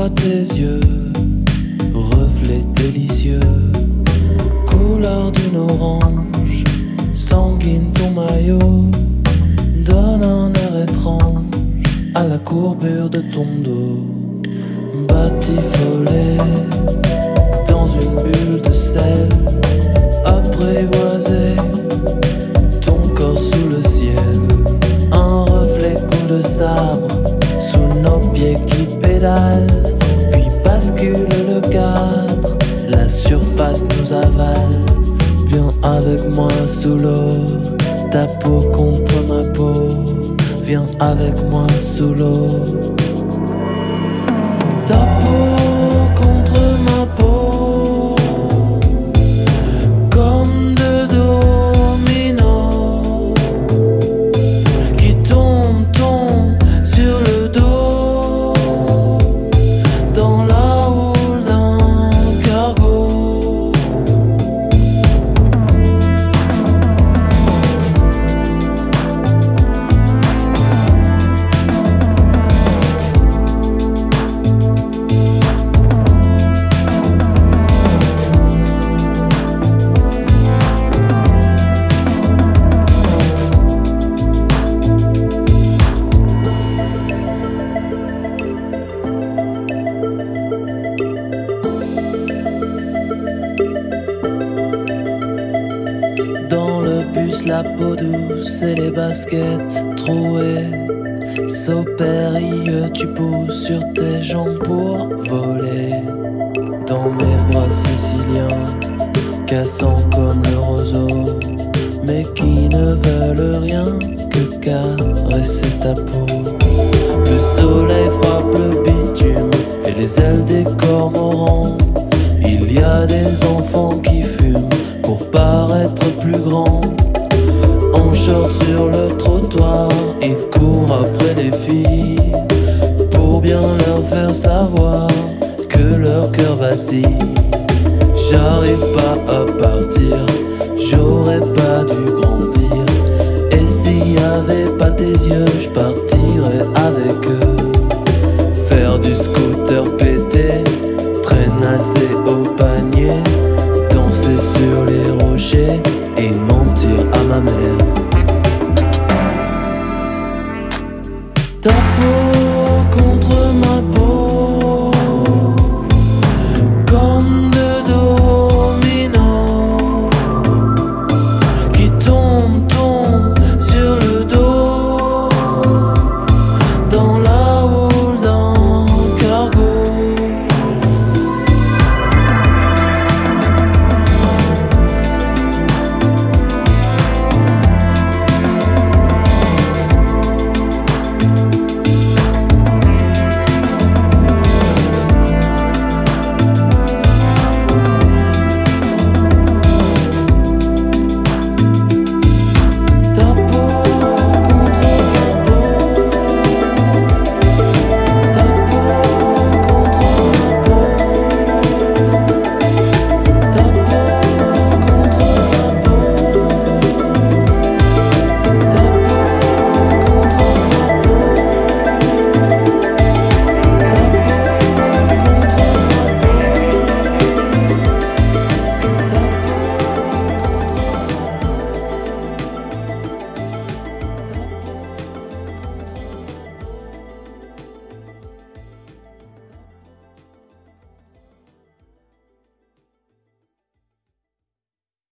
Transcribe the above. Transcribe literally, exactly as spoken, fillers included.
vois tes yeux, reflet délicieux, couleur d'une orange, sanguine ton maillot, donne un air étrange à la courbure de ton dos. Batifolé dans une bulle de sel, apprivoisé, ton corps sous le ciel, un reflet coup de sabre sous nos pieds qui pédalent, puis bascule le cadre, la surface nous avale. Viens avec moi sous l'eau, ta peau contre ma peau, viens avec moi sous l'eau. Ta peau contre ma peau, comme deux dominos qui tombent, tombent sur le dos, dans la houle d'un cargo. Dans le bus, la peau douce et les baskets trouées. Saupérilleux, tu pousses sur tes jambes pour voler. Dans mes bras siciliens, cassants comme le roseau, mais qui ne veulent rien que caresser ta peau. Le soleil frappe le bitume et les ailes des cormorans. Il y a des enfants qui fument pour paraître plus grands. En short sur le trottoir, ils courent après les filles pour bien leur faire savoir que leur cœur vacille. J'arrive pas à partir, j'aurais pas dû grandir. Et s'il y avait pas tes yeux, je partirais avec eux. Faire du scooter pété, traînasser au panier, danser sur les rochers et mentir à ma mère. Ta peau